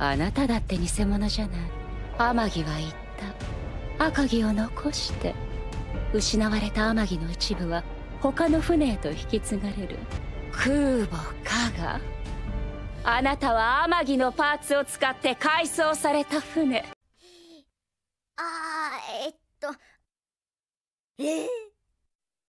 あなただって偽物じゃない。天城は言った。赤城を残して失われた天城の一部は他の船へと引き継がれる。空母加賀、あなたは天城のパーツを使って改装された船。 えー